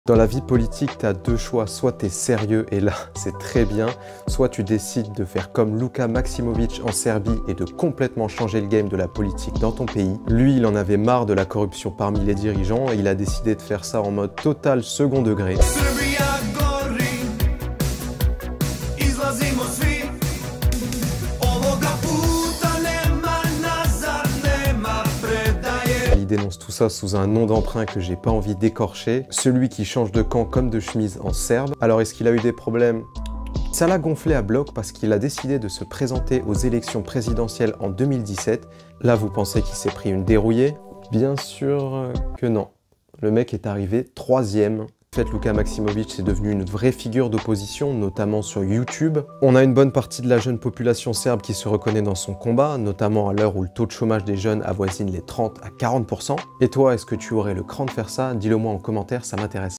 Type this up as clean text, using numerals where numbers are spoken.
Dans la vie politique, tu as deux choix, soit tu es sérieux et là c'est très bien, soit tu décides de faire comme Luka Maksimović en Serbie et de complètement changer le game de la politique dans ton pays. Lui, il en avait marre de la corruption parmi les dirigeants et il a décidé de faire ça en mode total second degré. Il dénonce tout ça sous un nom d'emprunt que j'ai pas envie d'écorcher. Celui qui change de camp comme de chemise en serbe. Alors est-ce qu'il a eu des problèmes? Ça l'a gonflé à bloc parce qu'il a décidé de se présenter aux élections présidentielles en 2017. Là, vous pensez qu'il s'est pris une dérouillée? Bien sûr que non. Le mec est arrivé 3e. En fait, Luka Maksimović est devenu une vraie figure d'opposition, notamment sur YouTube. On a une bonne partie de la jeune population serbe qui se reconnaît dans son combat, notamment à l'heure où le taux de chômage des jeunes avoisine les 30 à 40%. Et toi, est-ce que tu aurais le cran de faire ça? Dis-le moi en commentaire, ça m'intéresse.